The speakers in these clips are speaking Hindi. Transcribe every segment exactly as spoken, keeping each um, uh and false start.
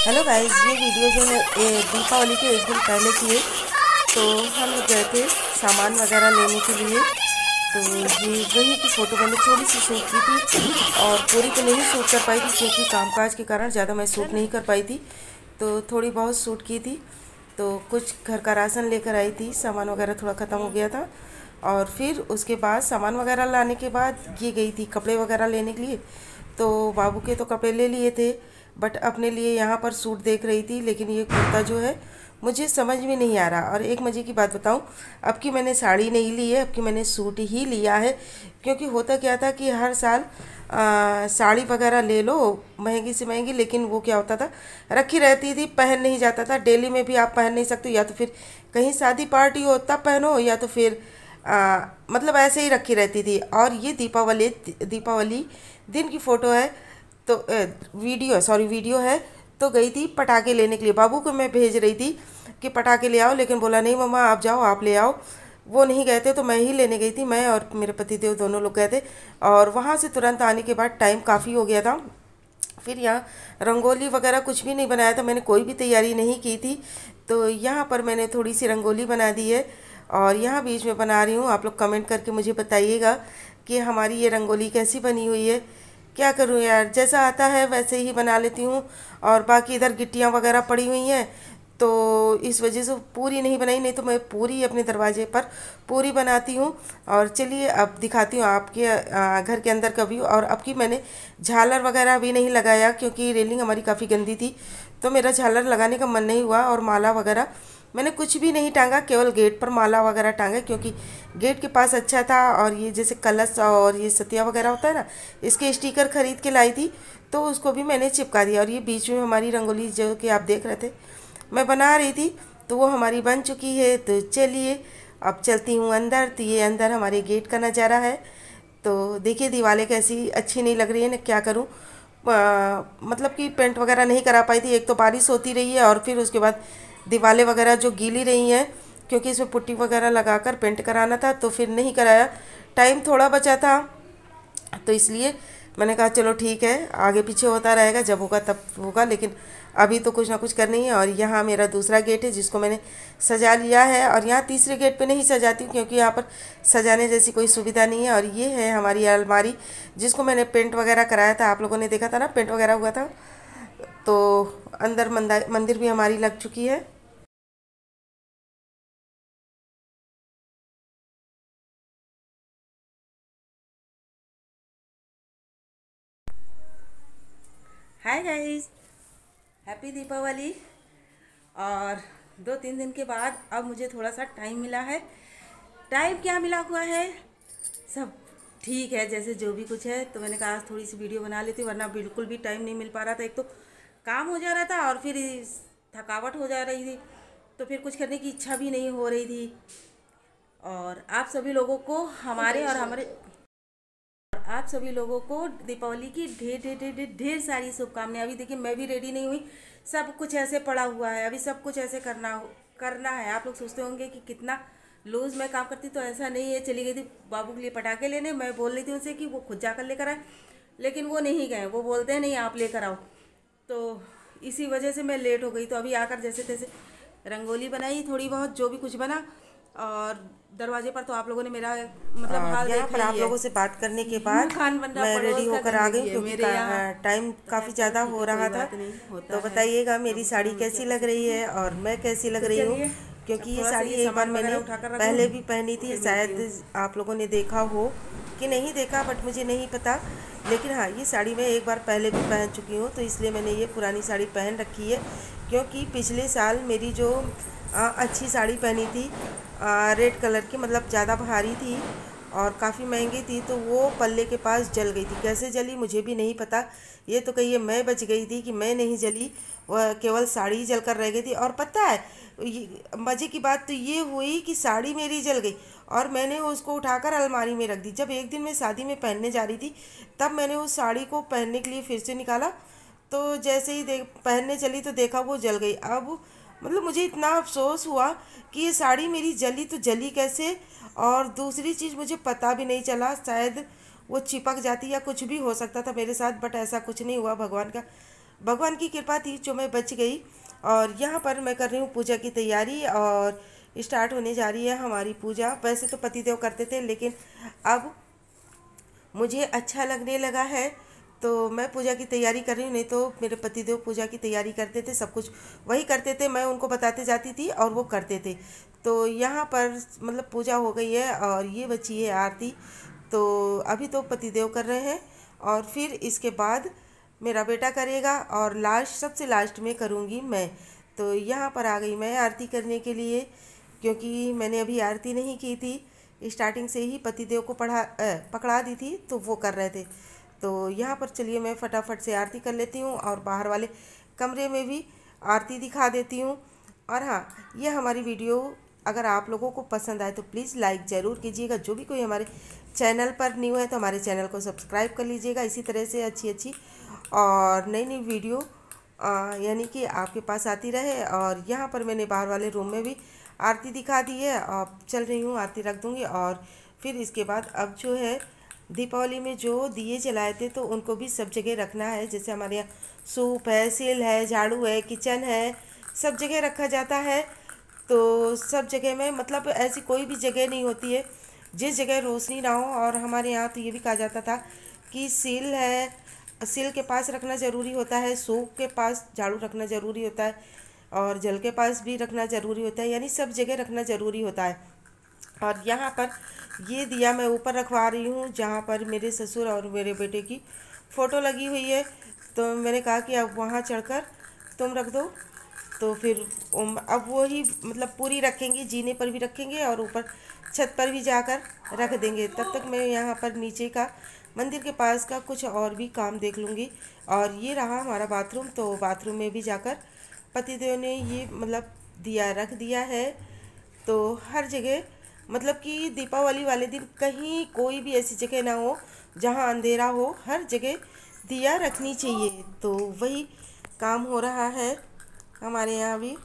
हेलो गाइस, ये वीडियो जो है ये दीपावली के एक दिन पहले की है। तो हम गए थे सामान वगैरह लेने के लिए। तो ये वही की फ़ोटो मैंने थोड़ी सी शूट की थी और पूरी तो नहीं शूट कर पाई थी क्योंकि कामकाज के कारण ज़्यादा मैं शूट नहीं कर पाई थी। तो थोड़ी बहुत शूट की थी। तो कुछ घर का राशन लेकर आई थी, सामान वगैरह थोड़ा ख़त्म हो गया था। और फिर उसके बाद सामान वगैरह लाने के बाद ये गई थी कपड़े वगैरह लेने के लिए। तो बाबू के तो कपड़े ले लिए थे, बट अपने लिए यहाँ पर सूट देख रही थी। लेकिन ये कुर्ता जो है मुझे समझ में नहीं आ रहा। और एक मज़े की बात बताऊँ, अब की मैंने साड़ी नहीं ली है, अब की मैंने सूट ही लिया है। क्योंकि होता क्या था कि हर साल आ, साड़ी वगैरह ले लो महंगी से महंगी, लेकिन वो क्या होता था रखी रहती थी, पहन नहीं जाता था। डेली में भी आप पहन नहीं सकते, या तो फिर कहीं शादी पार्टी हो तब पहनो, या तो फिर आ, मतलब ऐसे ही रखी रहती थी। और ये दीपावली दीपावली दिन की फ़ोटो है। तो ए, वीडियो सॉरी वीडियो है। तो गई थी पटाखे लेने के लिए, बाबू को मैं भेज रही थी कि पटाखे ले आओ, लेकिन बोला नहीं मम्मा आप जाओ, आप ले आओ। वो नहीं गए थे तो मैं ही लेने गई थी, मैं और मेरे पतिदेव दोनों लोग गए थे। और वहाँ से तुरंत आने के बाद टाइम काफ़ी हो गया था। फिर यहाँ रंगोली वगैरह कुछ भी नहीं बनाया था, मैंने कोई भी तैयारी नहीं की थी। तो यहाँ पर मैंने थोड़ी सी रंगोली बना दी है और यहाँ बीच में बना रही हूँ। आप लोग कमेंट करके मुझे बताइएगा कि हमारी ये रंगोली कैसी बनी हुई है। क्या करूँ यार, जैसा आता है वैसे ही बना लेती हूँ। और बाकी इधर गिट्टियाँ वगैरह पड़ी हुई हैं, तो इस वजह से पूरी नहीं बनाई, नहीं तो मैं पूरी अपने दरवाजे पर पूरी बनाती हूँ। और चलिए अब दिखाती हूँ आपके आ, घर के अंदर का व्यू। और अब की मैंने झालर वगैरह भी नहीं लगाया क्योंकि रेलिंग हमारी काफ़ी गंदी थी, तो मेरा झालर लगाने का मन नहीं हुआ। और माला वगैरह मैंने कुछ भी नहीं टांगा, केवल गेट पर माला वगैरह टांगा क्योंकि गेट के पास अच्छा था। और ये जैसे कलश और ये सतिया वगैरह होता है ना, इसके स्टिकर खरीद के लाई थी, तो उसको भी मैंने चिपका दिया। और ये बीच में हमारी रंगोली जो कि आप देख रहे थे मैं बना रही थी, तो वो हमारी बन चुकी है। तो चलिए अब चलती हूँ अंदर। तो ये अंदर हमारे गेट का नज़ारा है। तो देखिए दीवारें कैसी अच्छी नहीं लग रही है ना, क्या करूँ। आ, मतलब कि पेंट वगैरह नहीं करा पाई थी, एक तो बारिश होती रही है और फिर उसके बाद दीवारें वगैरह जो गीली रही हैं, क्योंकि इसमें पुट्टी वगैरह लगाकर पेंट कराना था, तो फिर नहीं कराया। टाइम थोड़ा बचा था, तो इसलिए मैंने कहा चलो ठीक है, आगे पीछे होता रहेगा, जब होगा तब होगा। लेकिन अभी तो कुछ ना कुछ करनी है। और यहाँ मेरा दूसरा गेट है जिसको मैंने सजा लिया है। और यहाँ तीसरे गेट पे नहीं सजाती हूँ क्योंकि यहाँ पर सजाने जैसी कोई सुविधा नहीं है। और ये है हमारी अलमारी जिसको मैंने पेंट वगैरह कराया था, आप लोगों ने देखा था ना पेंट वगैरह हुआ था। तो अंदर मंदिर भी हमारी लग चुकी है। Hi guys, happy Deepavali. और दो तीन दिन के बाद अब मुझे थोड़ा सा टाइम मिला है। टाइम क्या मिला हुआ है, सब ठीक है जैसे जो भी कुछ है। तो मैंने कहा आज थोड़ी सी वीडियो बना लेती, वरना बिल्कुल भी टाइम नहीं मिल पा रहा था। एक तो काम हो जा रहा था और फिर इस- थकावट हो जा रही थी, तो फिर कुछ करने की इच्छा भी नहीं हो रही थी। और आप सभी लोगों को हमारे और हमारे आप सभी लोगों को दीपावली की ढेर ढेर ढेर ढेर ढेर सारी शुभकामनाएं। अभी देखिए मैं भी रेडी नहीं हुई, सब कुछ ऐसे पड़ा हुआ है, अभी सब कुछ ऐसे करना करना है। आप लोग सोचते होंगे कि कितना लूज़ मैं काम करती, तो ऐसा नहीं है। चली गई थी बाबू के लिए पटाखे लेने, मैं बोल रही थी उनसे कि वो खुद जाकर लेकर आए, लेकिन वो नहीं गए। वो बोलते हैं नहीं आप लेकर आओ, तो इसी वजह से मैं लेट हो गई। तो अभी आकर जैसे तैसे रंगोली बनाई, थोड़ी बहुत जो भी कुछ बना। और दरवाजे पर तो आप लोगों ने मेरा मतलब और हाल यहाँ देखा पर आप ही है, लोगों से बात करने के मुंह बाद खान बन रहा मैं रेडी पड़ोस का होकर आ गई गंदगी है क्योंकि मेरे यहाँ। टाइम काफ़ी अच्छा ज़्यादा ठीक हो है, रहा कोई था। बात नहीं, होता तो है। बताइएगा अब मेरी उसमें साड़ी हम क्या कैसी कर लग रही सकते हैं। है और मैं कैसी लग तो रही हूँ, चलिए क्योंकि अब ये थोड़ा सा साड़ी ये एक बार सामान वगैरह मैंने उठा कर रख लूँ, पहले भी पहनी थी, फिर मिलती शायद हूँ। आप लोगों ने देखा हो कि नहीं देखा, बट मुझे नहीं पता। लेकिन हाँ, ये साड़ी मैं एक बार पहले भी पहन चुकी हूँ, तो इसलिए मैंने ये पुरानी साड़ी पहन रखी है। क्योंकि पिछले साल मेरी जो आ, अच्छी साड़ी पहनी थी रेड कलर की, मतलब ज़्यादा भारी थी और काफ़ी महंगी थी, तो वो पल्ले के पास जल गई थी। कैसे जली मुझे भी नहीं पता। ये तो कहिए मैं बच गई थी कि मैं नहीं जली, वह केवल साड़ी ही जल कर रह गई थी। और पता है ये मज़े की बात तो ये हुई कि साड़ी मेरी जल गई और मैंने उसको उठाकर अलमारी में रख दी। जब एक दिन मैं शादी में पहनने जा रही थी, तब मैंने उस साड़ी को पहनने के लिए फिर से निकाला, तो जैसे ही देख पहनने चली तो देखा वो जल गई। अब मतलब मुझे इतना अफसोस हुआ कि ये साड़ी मेरी जली तो जली कैसे। और दूसरी चीज़ मुझे पता भी नहीं चला, शायद वो चिपक जाती या कुछ भी हो सकता था मेरे साथ, बट ऐसा कुछ नहीं हुआ, भगवान का भगवान की कृपा थी जो मैं बच गई। और यहाँ पर मैं कर रही हूँ पूजा की तैयारी और स्टार्ट होने जा रही है हमारी पूजा। वैसे तो पतिदेव करते थे, लेकिन अब मुझे अच्छा लगने लगा है तो मैं पूजा की तैयारी कर रही हूँ। नहीं तो मेरे पतिदेव पूजा की तैयारी करते थे, सब कुछ वही करते थे, मैं उनको बताते जाती थी और वो करते थे। तो यहाँ पर मतलब पूजा हो गई है और ये बची है आरती। तो अभी तो पतिदेव कर रहे हैं और फिर इसके बाद मेरा बेटा करेगा और लास्ट सबसे लास्ट में करूँगी मैं। तो यहाँ पर आ गई मैं आरती करने के लिए, क्योंकि मैंने अभी आरती नहीं की थी। स्टार्टिंग से ही पतिदेव को पढ़ा अ, पकड़ा दी थी तो वो कर रहे थे। तो यहाँ पर चलिए मैं फटाफट से आरती कर लेती हूँ और बाहर वाले कमरे में भी आरती दिखा देती हूँ। और हाँ, ये हमारी वीडियो अगर आप लोगों को पसंद आए तो प्लीज़ लाइक ज़रूर कीजिएगा। जो भी कोई हमारे चैनल पर न्यू है तो हमारे चैनल को सब्सक्राइब कर लीजिएगा। इसी तरह से अच्छी अच्छी और नई नई वीडियो आ, यानी कि आपके पास आती रहे। और यहाँ पर मैंने बाहर वाले रूम में भी आरती दिखा दी है। अब चल रही हूँ, आरती रख दूँगी और फिर इसके बाद अब जो है दीपावली में जो दिए जलाए थे तो उनको भी सब जगह रखना है। जैसे हमारे यहाँ सूप है, सिल है, झाड़ू है, किचन है, सब जगह रखा जाता है। तो सब जगह में मतलब ऐसी कोई भी जगह नहीं होती है जिस जगह रोशनी ना हो। और हमारे यहाँ तो ये भी कहा जाता था कि सिल है, सिल के पास रखना ज़रूरी होता है, सूप के पास झाड़ू रखना ज़रूरी होता है और जल के पास भी रखना ज़रूरी होता है, यानी सब जगह रखना ज़रूरी होता है। और यहाँ पर ये दिया मैं ऊपर रखवा रही हूँ जहाँ पर मेरे ससुर और मेरे बेटे की फ़ोटो लगी हुई है। तो मैंने कहा कि अब वहाँ चढ़कर तुम रख दो। तो फिर उम, अब वो ही मतलब पूरी रखेंगी, जीने पर भी रखेंगे और ऊपर छत पर भी जाकर रख देंगे। तब तक मैं यहाँ पर नीचे का मंदिर के पास का कुछ और भी काम देख लूँगी। और ये रहा हमारा बाथरूम। तो बाथरूम में भी जाकर पतिदेव ने ये मतलब दिया रख दिया है। तो हर जगह मतलब कि दीपावली वाले दिन कहीं कोई भी ऐसी जगह ना हो जहाँ अंधेरा हो, हर जगह दिया रखनी चाहिए। तो वही काम हो रहा है हमारे यहाँ भी।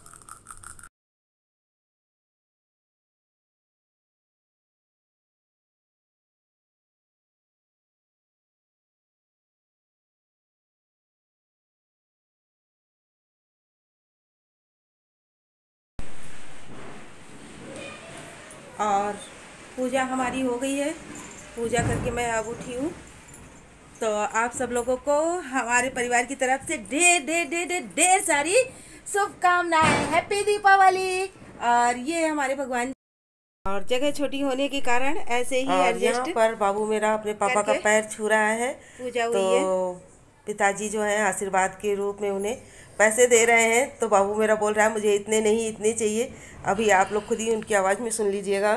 और पूजा हमारी हो गई है, पूजा करके मैं अब उठी हूँ। तो आप सब लोगों को हमारे परिवार की तरफ से ढेर ढेर ढेर ढेर ढेर सारी शुभकामनाएं। हैप्पी दीपावली। और ये हमारे भगवान और जगह छोटी होने के कारण ऐसे ही और यहाँ एडजस्ट पर बाबू मेरा अपने पापा का करके पैर छू रहा है। पूजा तो हुई है। पिताजी जो है आशीर्वाद के रूप में उन्हें पैसे दे रहे हैं। तो बाबू मेरा बोल रहा है मुझे इतने नहीं इतने चाहिए। अभी आप लोग खुद ही उनकी आवाज़ में सुन लीजिएगा।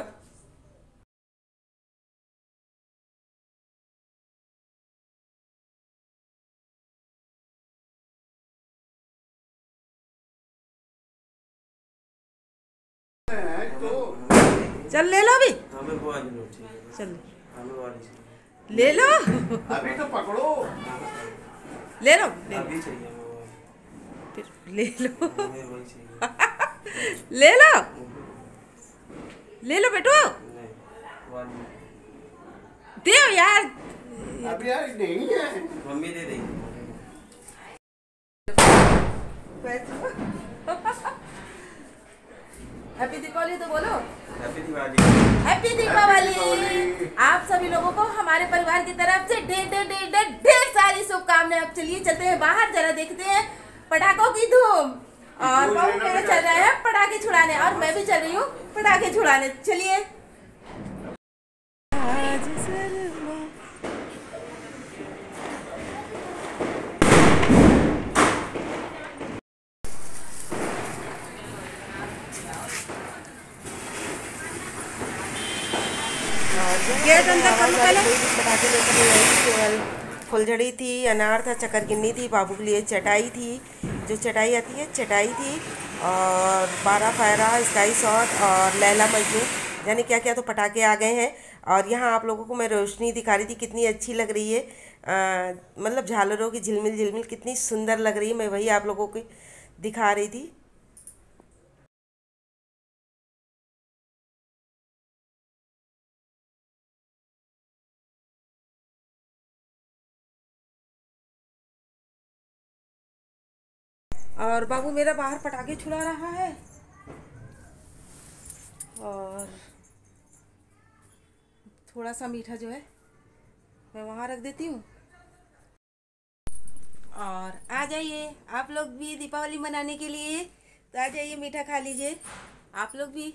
चल ले लो अभी, हमें वो वाली नोट चाहिए। चल हमें वो वाली चाहिए। ले लो अभी तो पकड़ो। ले लो ले लो अभी चाहिए हमें वो वाली। फिर ले लो हमें वही चाहिए। ले लो ले लो बेटो, नहीं वाली दे यार। अभी यार नहीं है। मम्मी दे देंगी। हैप्पी दीपावली तो बोलो। हैप्पी दिवाली। हैप्पी दीपावली। आप सभी लोगों को हमारे परिवार की तरफ से ढेर ढेर ढेर ढेर ढेर सारी शुभकामनाएं। अब चलिए चलते हैं बाहर, जरा देखते हैं पटाखों की धूम। और बाबू मेरे चल रहे हैं पटाखे छुड़ाने और मैं भी चल रही हूँ पटाखे छुड़ाने। चलिए। गेट अंदर कर लो पहले। पटाखे लेकर नहीं आई थी, केवल फुलझड़ी थी, अनार था, चकरगिन्नी थी, बाबू के लिए चटाई थी, जो चटाई आती है चटाई थी, और बारह फायरा, स्काई शॉट और लैला मजनू, यानी क्या क्या तो पटाखे आ गए हैं। और यहाँ आप लोगों को मैं रोशनी दिखा रही थी, कितनी अच्छी लग रही है। आ, मतलब झालरों की झिलमिल झिलमिल कितनी सुंदर लग रही है, मैं वही आप लोगों को दिखा रही थी। और बाबू मेरा बाहर पटाखे छुड़ा रहा है और थोड़ा सा मीठा जो है मैं वहाँ रख देती हूँ। और आ जाइए आप लोग भी दीपावली मनाने के लिए, तो आ जाइए मीठा खा लीजिए आप लोग भी।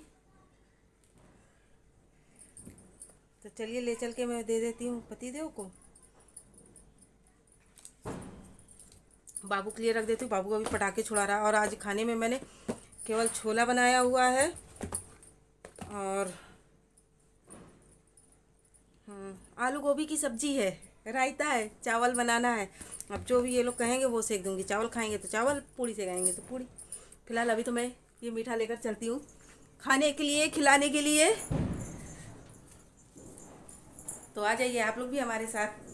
तो चलिए ले चल के मैं दे देती हूँ पतिदेव को। बाबू के लिए रख देती हूँ, बाबू अभी पटाखे छुड़ा रहा है। और आज खाने में मैंने केवल छोला बनाया हुआ है और आलू गोभी की सब्जी है, रायता है, चावल बनाना है। अब जो भी ये लोग कहेंगे वो सेक दूंगी। चावल खाएंगे तो चावल, पूड़ी सेकाएंगे तो पूड़ी। फिलहाल अभी तो मैं ये मीठा लेकर चलती हूँ खाने के लिए, खिलाने के लिए। तो आ जाइए आप लोग भी हमारे साथ।